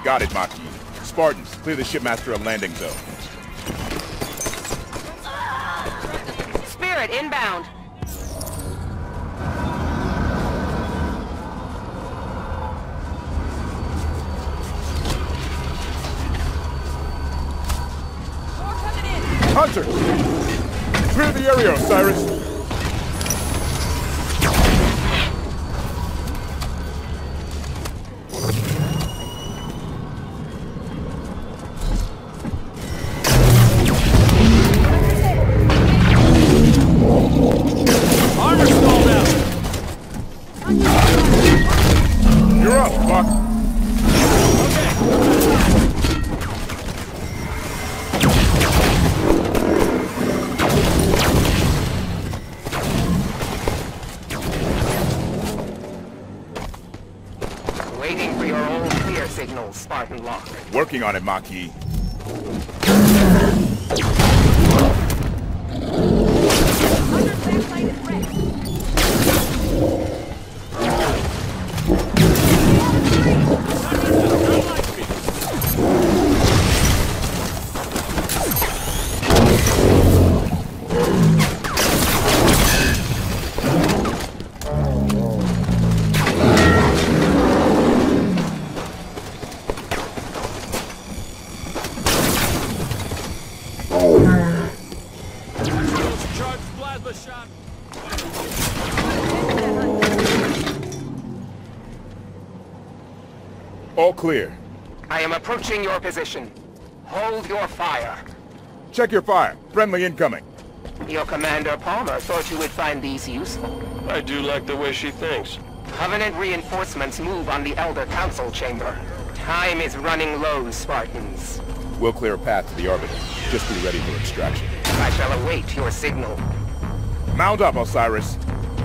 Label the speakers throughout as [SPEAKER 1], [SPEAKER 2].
[SPEAKER 1] Got it, Maki. Spartans, clear the shipmaster a landing zone.
[SPEAKER 2] Spirit inbound.
[SPEAKER 1] Hunter! Clear the area, Osiris!
[SPEAKER 3] Armor stalled out!
[SPEAKER 1] You're up, Buck!
[SPEAKER 2] Waiting for your old clear signal, Spartan Lock.
[SPEAKER 1] Working on it, Maki.
[SPEAKER 3] Charge plasma shot!
[SPEAKER 1] All clear.
[SPEAKER 2] I am approaching your position. Hold your fire.
[SPEAKER 1] Check your fire. Friendly incoming.
[SPEAKER 2] Your Commander Palmer thought you would find these useful.
[SPEAKER 4] I do like the way she thinks.
[SPEAKER 2] Covenant reinforcements move on the Elder Council chamber. Time is running low, Spartans.
[SPEAKER 1] We'll clear a path to the orbiter. Just be ready for extraction.
[SPEAKER 2] I shall await your signal.
[SPEAKER 1] Mount up, Osiris.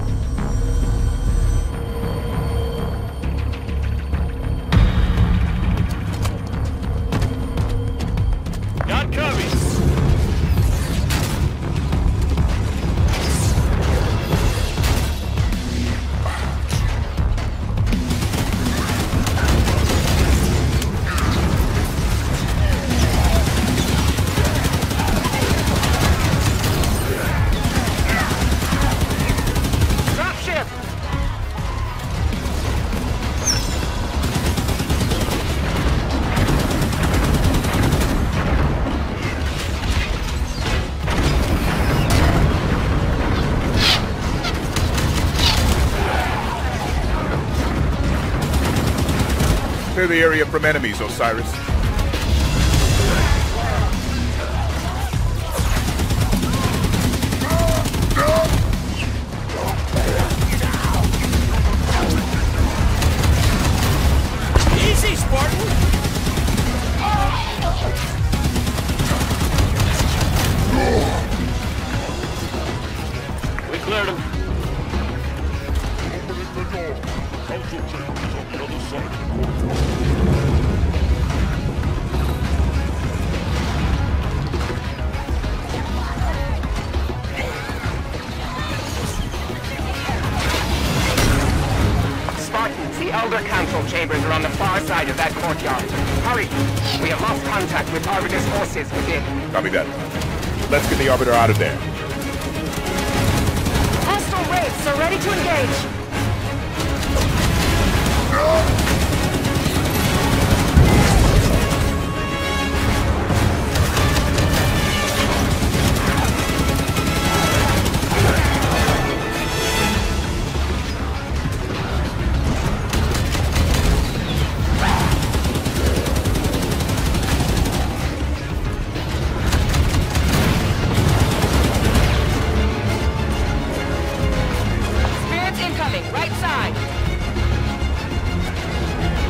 [SPEAKER 3] Got cover!
[SPEAKER 2] Dropship!
[SPEAKER 1] Clear the area from enemies, Osiris.
[SPEAKER 3] Easy, Spartan!
[SPEAKER 4] We cleared him.
[SPEAKER 5] Opening the door. Council chambers on the other side.
[SPEAKER 2] Spartans, the Elder Council chambers are on the far side of that courtyard. Hurry! We have lost contact with Arbiter's forces within.
[SPEAKER 1] Copy that. Let's get the Arbiter out of there.
[SPEAKER 2] Hostile wraiths are ready to engage! Spirits incoming, right side!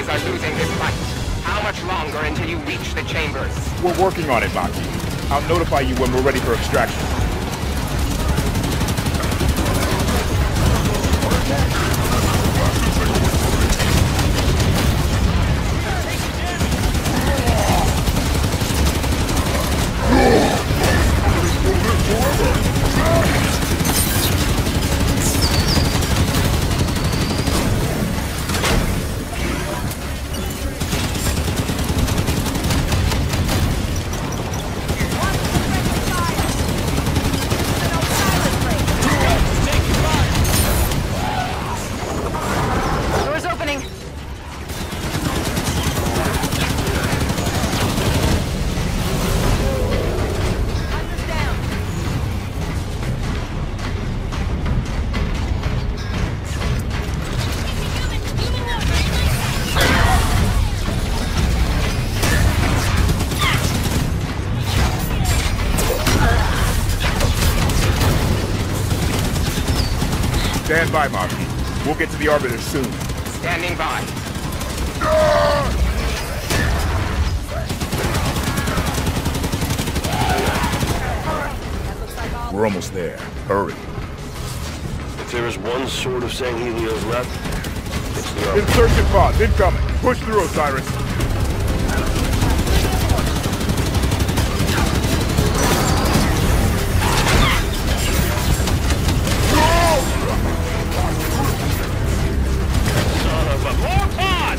[SPEAKER 2] forces are losing this fight. How much longer until you reach the chambers?
[SPEAKER 1] We're working on it, Maki. I'll notify you when we're ready for extraction.
[SPEAKER 2] Doors opening. Hunters down.
[SPEAKER 1] Stand by, Maki. We'll get to the Arbiter soon.
[SPEAKER 2] Standing by.
[SPEAKER 1] We're almost there. Hurry.
[SPEAKER 4] If there is one sort of Sanghelios left, it's the Arbiter.
[SPEAKER 1] Insurgent pods incoming. Push through, Osiris.
[SPEAKER 3] Son of a... More pod!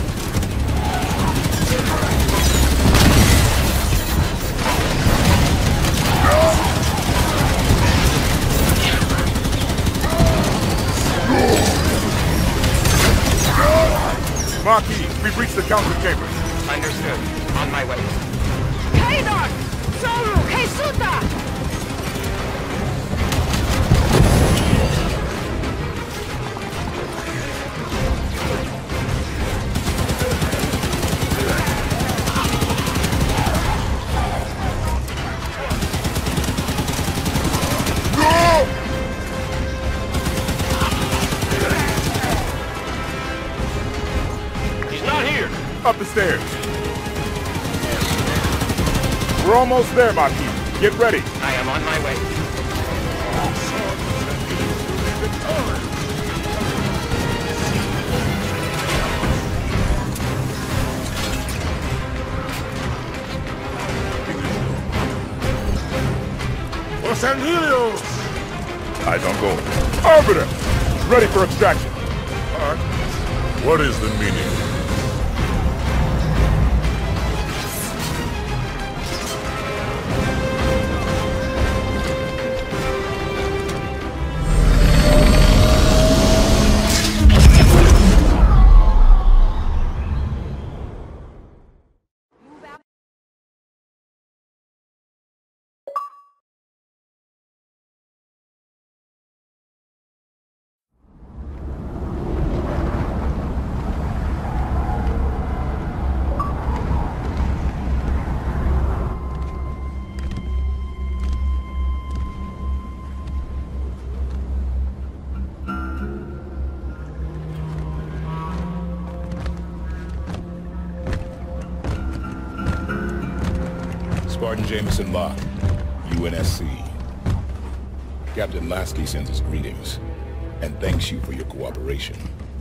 [SPEAKER 1] Maki, we've reached the council chambers.
[SPEAKER 2] Understood. On my way.
[SPEAKER 6] Kaidar! Zoru! Keisuta!
[SPEAKER 3] He's not here.
[SPEAKER 1] Up the stairs. We're almost there, Maki. Get ready.
[SPEAKER 2] I am on my way.
[SPEAKER 5] For Sanghelios!
[SPEAKER 1] Eyes on goal. Arbiter! Ready for extraction.
[SPEAKER 5] What is the meaning?
[SPEAKER 1] Spartan Jameson Locke, UNSC. Captain Lasky sends his greetings, and thanks you for your cooperation.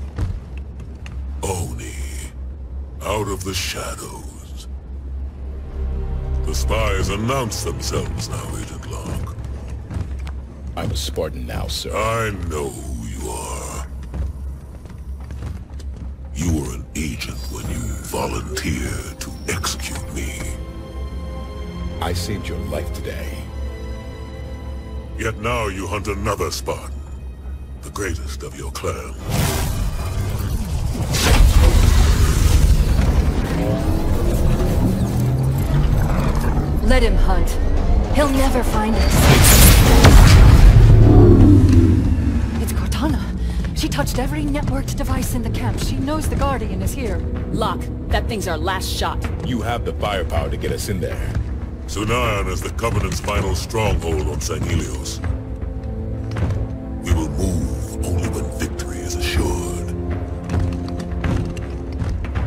[SPEAKER 5] Oni, out of the shadows. The spies announce themselves now, Agent Locke.
[SPEAKER 1] I'm a Spartan now, sir.
[SPEAKER 5] I know who you are. You were an agent when you volunteered to execute me.
[SPEAKER 1] I saved your life today.
[SPEAKER 5] Yet now you hunt another Spartan, the greatest of your clan.
[SPEAKER 6] Let him hunt. He'll never find us. It's Cortana. She touched every networked device in the camp. She knows the Guardian is here.
[SPEAKER 7] Locke, that thing's our last shot.
[SPEAKER 1] You have the firepower to get us in there.
[SPEAKER 5] Sunayan is the Covenant's final stronghold on Sanghelios. We will move only when victory is assured.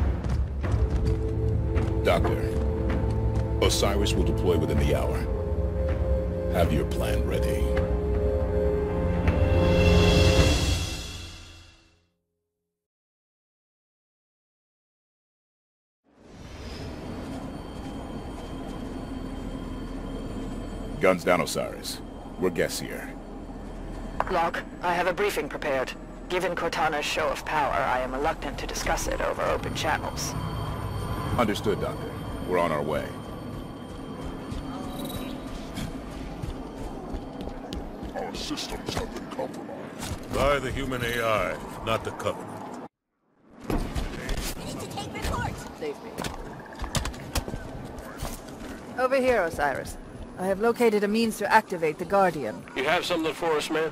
[SPEAKER 1] Doctor, Osiris will deploy within the hour. Have your plan ready. Guns down, Osiris. We're guests here.
[SPEAKER 8] Locke, I have a briefing prepared. Given Cortana's show of power, I am reluctant to discuss it over open channels.
[SPEAKER 1] Understood, Doctor. We're on our way.
[SPEAKER 5] Our systems have been compromised. By the human AI, not the Covenant.
[SPEAKER 8] Save me. Over here, Osiris. I have located a means to activate the Guardian.
[SPEAKER 4] You have something for us, man?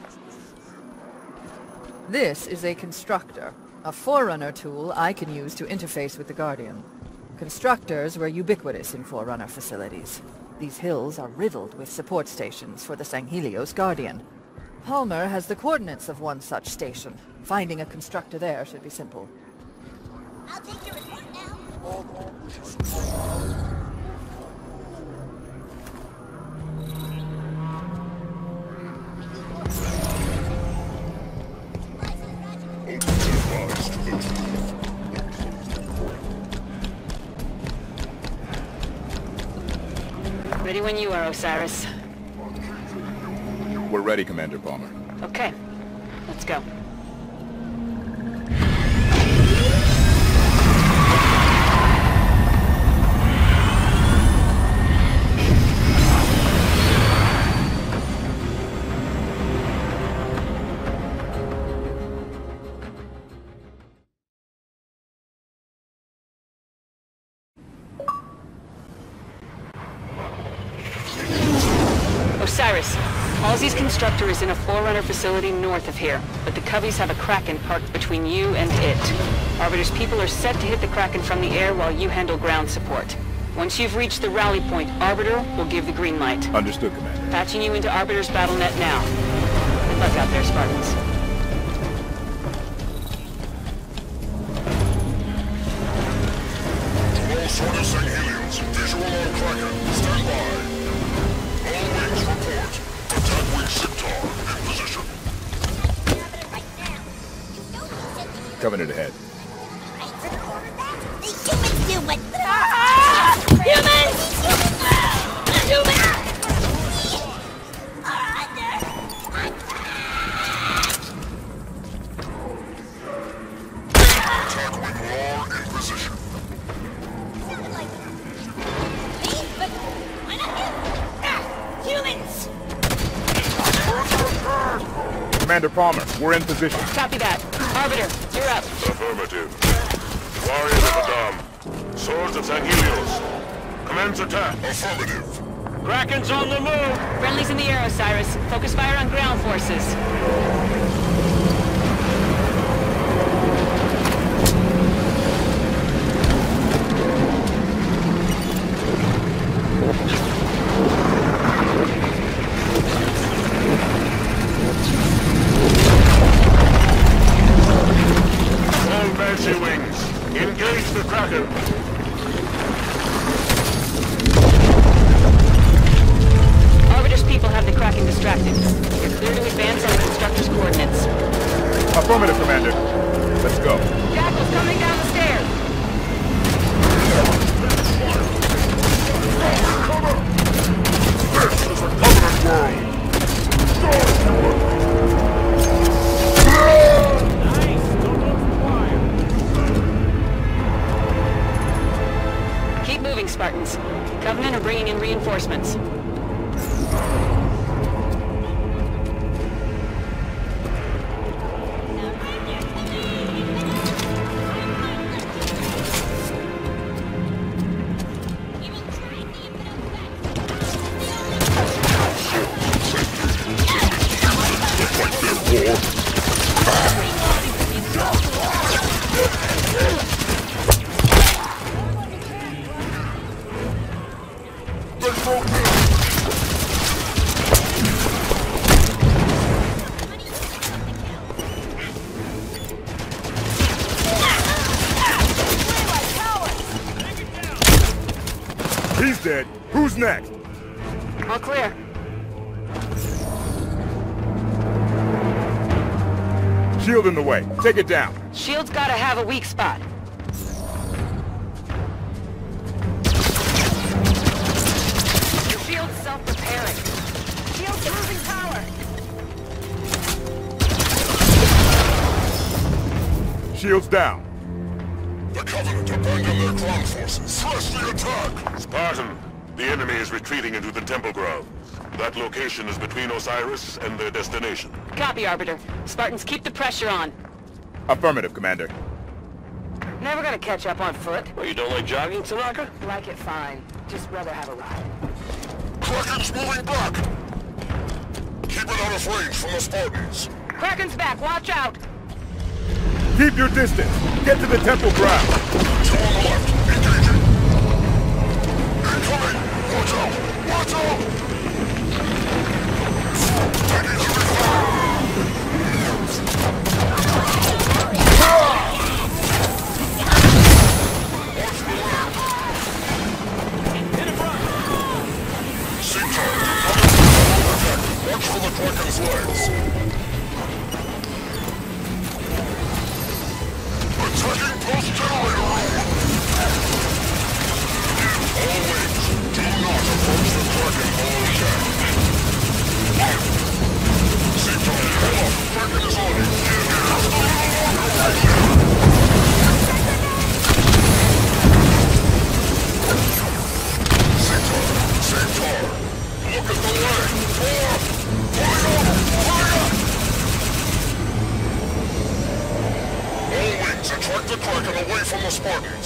[SPEAKER 8] This is a constructor, a Forerunner tool I can use to interface with the Guardian. Constructors were ubiquitous in Forerunner facilities. These hills are riddled with support stations for the Sanghelios Guardian. Palmer has the coordinates of one such station. Finding a constructor there should be simple.
[SPEAKER 9] I'll take your report now.
[SPEAKER 7] Ready when you are, Osiris.
[SPEAKER 1] We're ready, Commander Palmer.
[SPEAKER 7] Okay, let's go. Osiris, Halsey's constructor is in a Forerunner facility north of here, but the Coveys have a Kraken parked between you and it. Arbiter's people are set to hit the Kraken from the air while you handle ground support. Once you've reached the rally point, Arbiter will give the green light.
[SPEAKER 1] Understood, Commander.
[SPEAKER 7] Patching you into Arbiter's BattleNet now. Good luck out there, Spartans.
[SPEAKER 5] All sorted Sanghelios, visual on Kraken, stand by. All wings report. Attack wing Centaur in position.
[SPEAKER 1] Covenant ahead.
[SPEAKER 9] These humans do what... Humans! Humans! Are under
[SPEAKER 5] Attack wing Roar in position.
[SPEAKER 9] sounded like... me, but why not him? Humans!
[SPEAKER 1] Commander Palmer, we're in position.
[SPEAKER 7] Copy that. Arbiter, you're up.
[SPEAKER 5] Affirmative. Warriors of the Dom. Swords of Sanghelios. Commence attack. Affirmative.
[SPEAKER 3] Kraken's on the move!
[SPEAKER 7] Friendly's in the air, Osiris. Focus fire on ground forces.
[SPEAKER 5] All Banshee wings. Engage the Kraken.
[SPEAKER 7] Arbiter's people have the Kraken distracted. You're clear to advance on the constructor's coordinates.
[SPEAKER 1] Affirmative, Commander. Let's go.
[SPEAKER 7] Jackal's coming down the stairs.
[SPEAKER 5] This is a Covenant world.
[SPEAKER 7] Keep moving, Spartans. Covenant are bringing in reinforcements.
[SPEAKER 5] Let's go.
[SPEAKER 1] dead. Who's next?
[SPEAKER 7] All clear.
[SPEAKER 1] Shield in the way. Take it down.
[SPEAKER 7] Shield's gotta have a weak spot. Your shield's self-repairing. Shield's losing power.
[SPEAKER 1] Shield's down.
[SPEAKER 5] The Covenant abandoned their ground forces. Press the attack!
[SPEAKER 3] Spartan, the enemy is retreating into the temple ground. That location is between Osiris and their destination.
[SPEAKER 7] Copy, Arbiter. Spartans, keep the pressure on.
[SPEAKER 1] Affirmative, Commander.
[SPEAKER 7] Never gonna catch up on foot.
[SPEAKER 4] Oh, you don't like jogging, Tanaka?
[SPEAKER 7] Like it fine. Just rather have a ride.
[SPEAKER 5] Kraken's moving back! Keep it out of range from the Spartans.
[SPEAKER 7] Kraken's back, watch out!
[SPEAKER 1] Keep your distance. Get to the temple ground.
[SPEAKER 5] Two on the left, engaging. Incoming! Watch out! Watch out! Taking heavy fire! Watch the left! Seator, watch for the Kraken's legs. Attacking post generator room! All wings, do not approach the Kraken below deck. Seator, hold up, Kraken is on you. Seator, look at the leg! Fire! Fire! All wings, attract the Kraken away from the Spartans.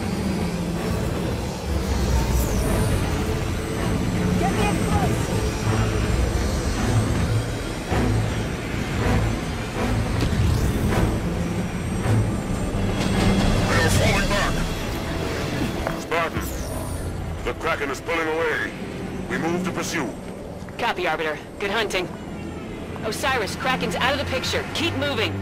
[SPEAKER 9] Get me in close!
[SPEAKER 5] They are falling back.
[SPEAKER 3] Spartan, the Kraken is pulling away. We move to pursue.
[SPEAKER 7] Copy, Arbiter. Good hunting. Osiris, Kraken's out of the picture. Keep moving.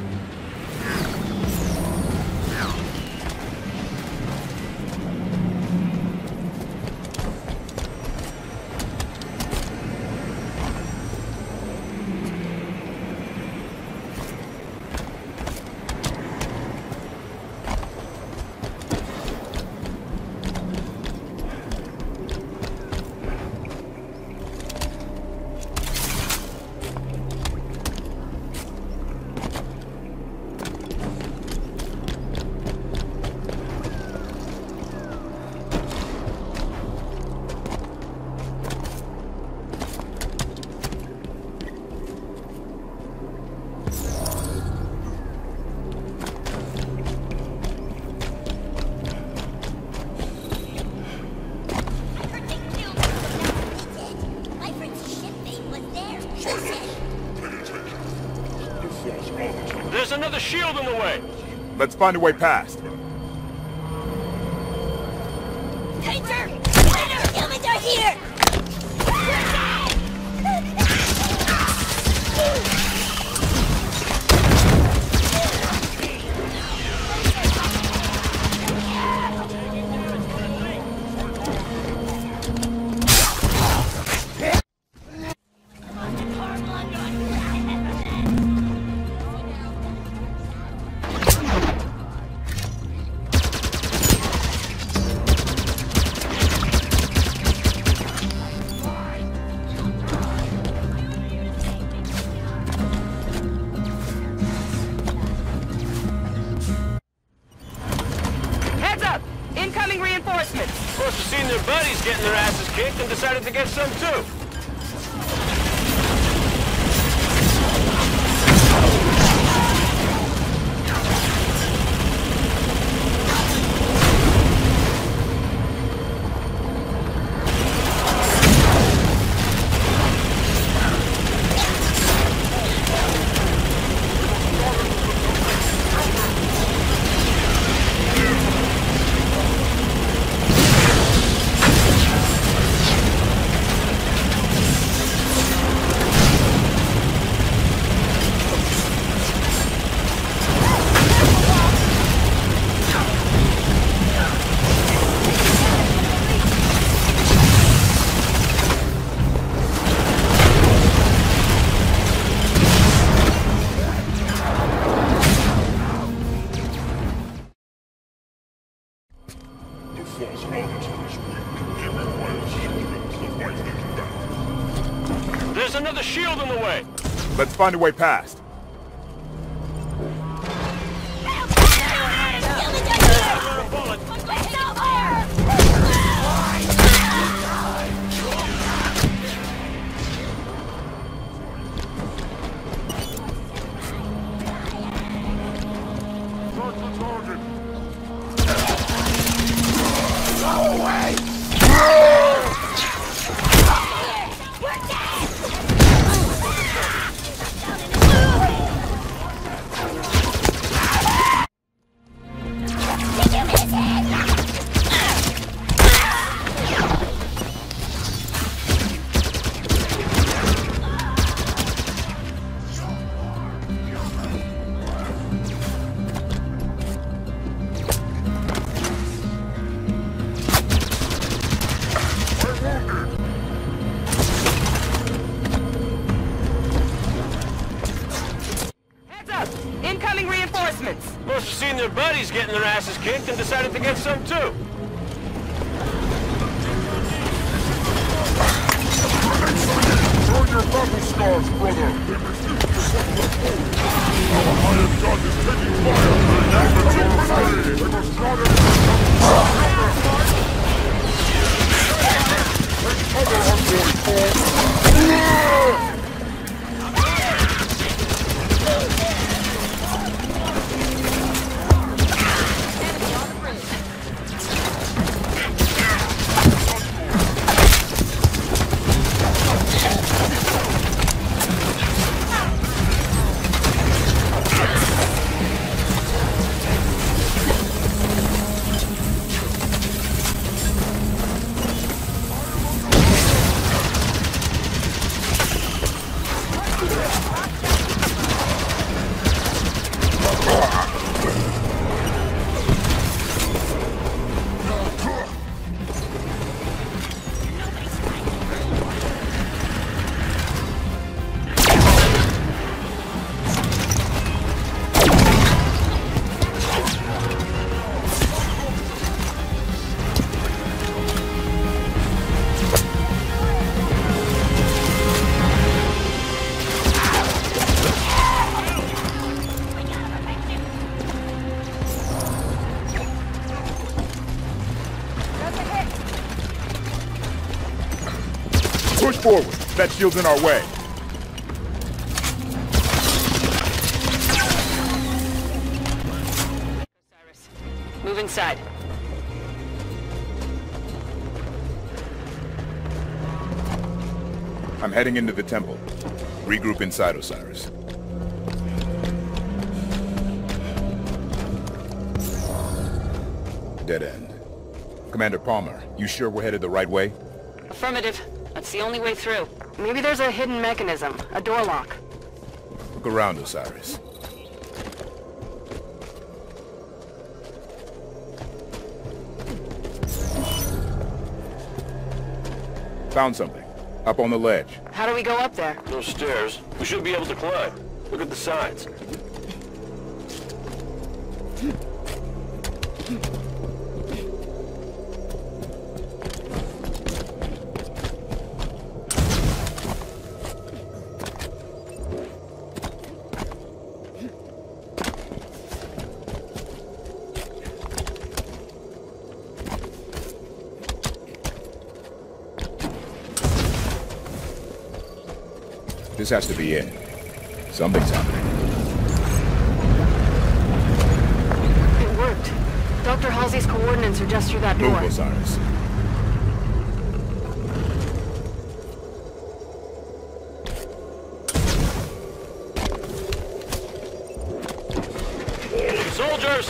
[SPEAKER 3] There's another shield in the way.
[SPEAKER 1] Let's find a way past.
[SPEAKER 9] Painter! Painter! Humans are here!
[SPEAKER 7] Incoming reinforcements!
[SPEAKER 4] Must have seen their buddies getting their asses kicked and decided to get some too. another shield in the way!
[SPEAKER 1] Let's find a way past.
[SPEAKER 2] Incoming reinforcements!
[SPEAKER 4] Must have seen their buddies getting their asses kicked and decided to get some too.
[SPEAKER 5] Burn your battle scars, brother! Our hired gun is taking fire! They must not enter Take cover, unborn fool! Push forward. That shield's in our way.
[SPEAKER 7] Osiris, move inside.
[SPEAKER 1] I'm heading into the temple. Regroup inside, Osiris. Dead end. Commander Palmer, you sure we're headed the right way?
[SPEAKER 7] Affirmative. That's the only way through. Maybe there's a hidden mechanism, a door lock.
[SPEAKER 1] Look around, Osiris. Found something. Up on the ledge.
[SPEAKER 7] How do we go up there?
[SPEAKER 4] No stairs. We should be able to climb. Look at the sides.
[SPEAKER 1] This has to be it. Something's happening.
[SPEAKER 7] It worked. Dr. Halsey's coordinates are just through that door.
[SPEAKER 1] Move, Osiris.
[SPEAKER 4] Soldiers!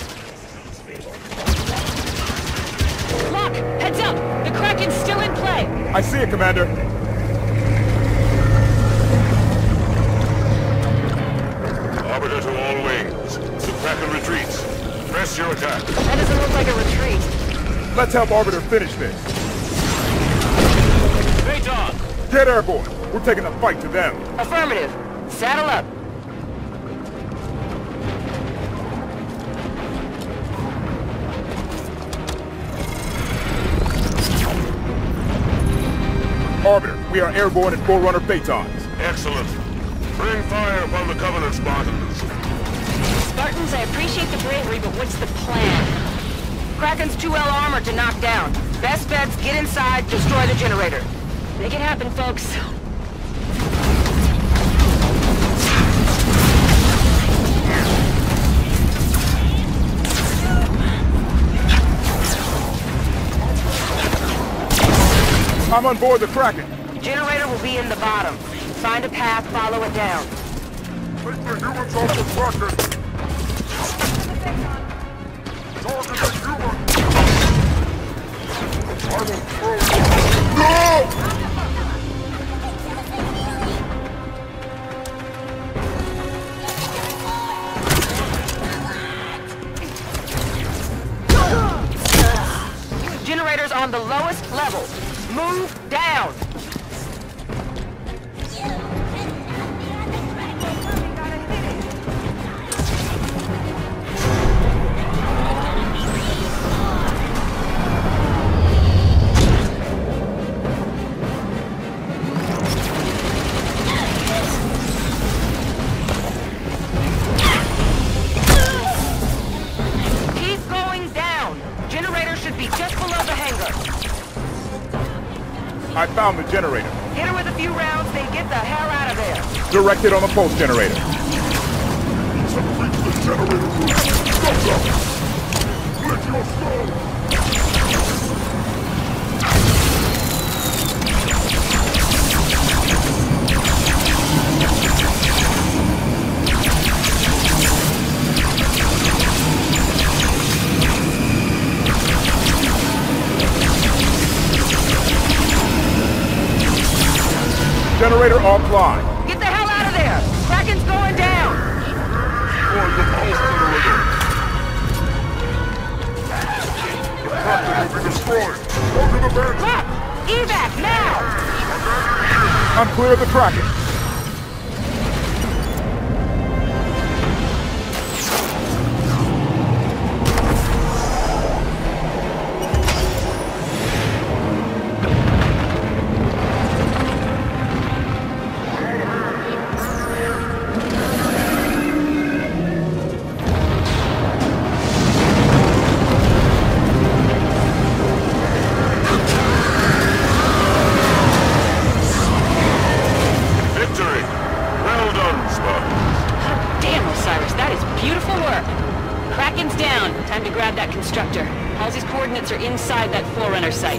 [SPEAKER 7] Lock! Heads up! The Kraken's still in play!
[SPEAKER 1] I see it, Commander.
[SPEAKER 3] Arbiter to all wings. The Kraken retreats. Press your attack.
[SPEAKER 7] That doesn't look like a retreat.
[SPEAKER 1] Let's help Arbiter finish this.
[SPEAKER 4] Phaeton!
[SPEAKER 1] Get airborne. We're taking the fight to them.
[SPEAKER 7] Affirmative. Saddle up.
[SPEAKER 1] Arbiter, We are airborne at Forerunner Phaetons.
[SPEAKER 3] Excellent. Bring fire upon the Covenant Spartans.
[SPEAKER 7] Spartans, I appreciate the bravery, but what's the plan?
[SPEAKER 2] Kraken's 2L armor to knock down. Best bet's get inside, destroy the generator.
[SPEAKER 7] Make it happen, folks.
[SPEAKER 1] I'm on board the Kraken.
[SPEAKER 2] Generator will be in the bottom. Find a path, follow it down.
[SPEAKER 5] Take the humans off the Kraken! Target the human! I will throw you! No!
[SPEAKER 2] Generator's on the lowest level. Move down! Keep going down! Generator should be just below the hangar.
[SPEAKER 1] I found the generator.
[SPEAKER 2] Hit her with a few rounds, then get the hell out of there.
[SPEAKER 1] Directed on the pulse generator.
[SPEAKER 5] Complete the generator room! Stop them! Let your soul!
[SPEAKER 1] Generator offline.
[SPEAKER 2] Get the hell out of there! Kraken's going down!
[SPEAKER 5] Destroy the pulse generator! The Kraken will be destroyed! Go to the vent!
[SPEAKER 2] Look! Evac, now!
[SPEAKER 1] I'm clear of the Kraken.
[SPEAKER 7] Kraken's down. Time to grab that constructor. Halsey's coordinates are inside that Forerunner site.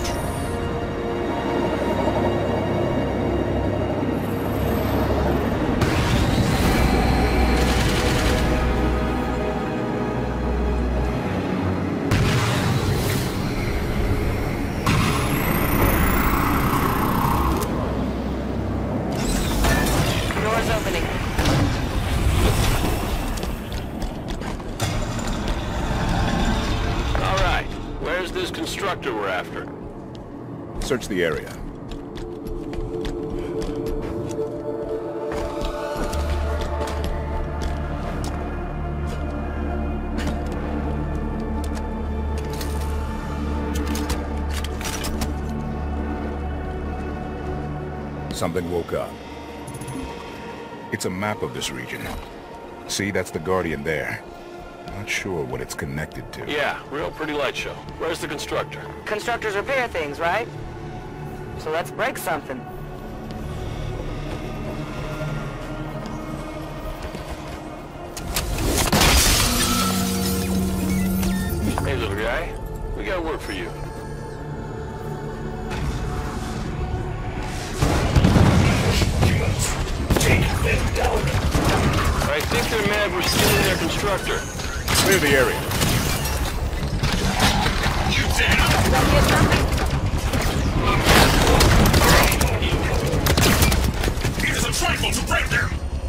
[SPEAKER 2] Door's opening.
[SPEAKER 4] Where's this constructor we're after?
[SPEAKER 1] Search the area. Something woke up. It's a map of this region. See, that's the Guardian there. Not sure what it's connected to.
[SPEAKER 4] Yeah, real pretty light show. Where's the constructor?
[SPEAKER 2] Constructors repair things, right? So let's break something.
[SPEAKER 4] Hey, little guy. We got work for you. I think they're mad we're stealing their constructor.
[SPEAKER 1] Clear the area.
[SPEAKER 5] It is a trifle to break them!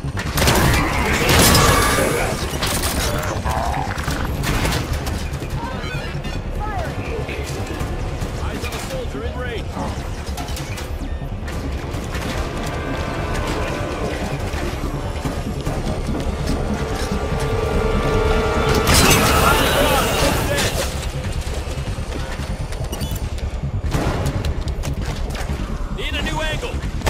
[SPEAKER 4] Eyes on a soldier in range. Need a new angle.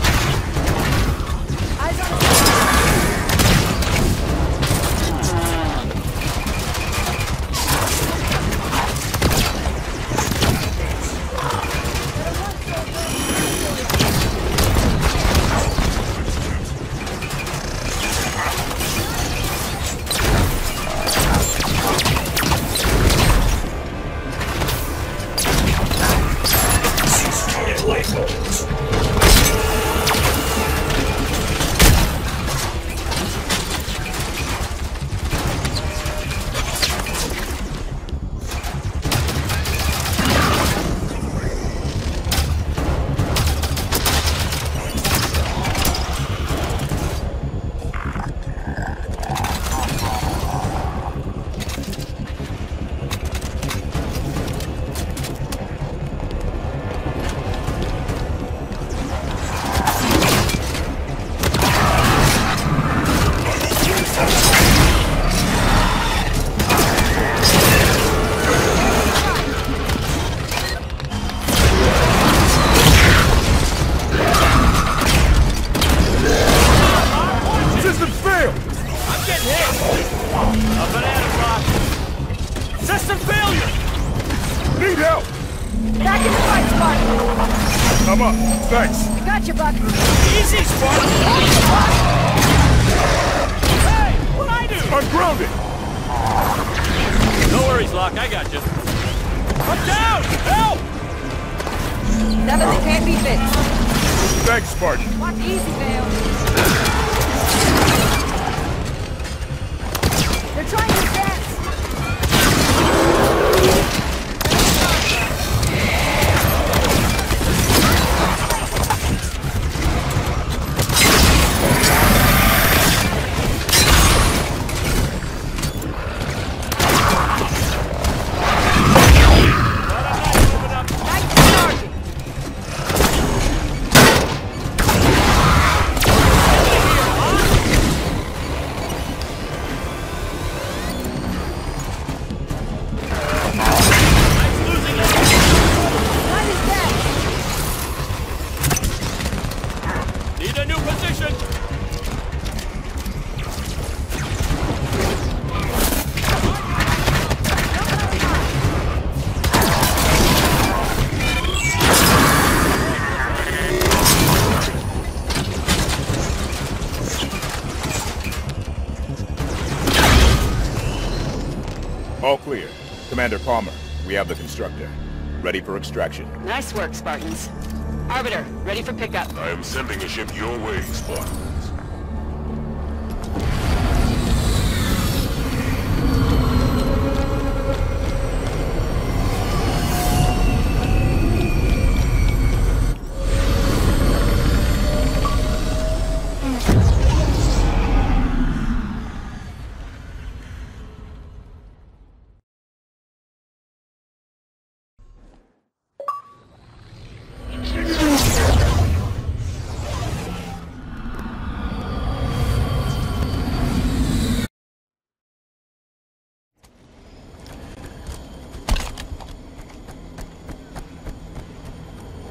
[SPEAKER 10] Instant failure!
[SPEAKER 1] Need help!
[SPEAKER 8] Back in the fight, Spartan!
[SPEAKER 1] I'm up. Thanks.
[SPEAKER 8] Gotcha, Buck!
[SPEAKER 10] Easy, Spartan! Hey, what'd I do?
[SPEAKER 1] I'm grounded!
[SPEAKER 10] No worries, Locke, I got you. I'm down! Help!
[SPEAKER 8] Seven that can't be fixed.
[SPEAKER 1] Thanks, Spartan.
[SPEAKER 8] Walk easy, Vale. They're trying to advance!
[SPEAKER 10] Need a new position!
[SPEAKER 1] All clear. Commander Palmer, we have the constructor. Ready for extraction.
[SPEAKER 7] Nice work, Spartans. Arbiter, ready for pickup.
[SPEAKER 3] I am sending a ship your way, Spartan.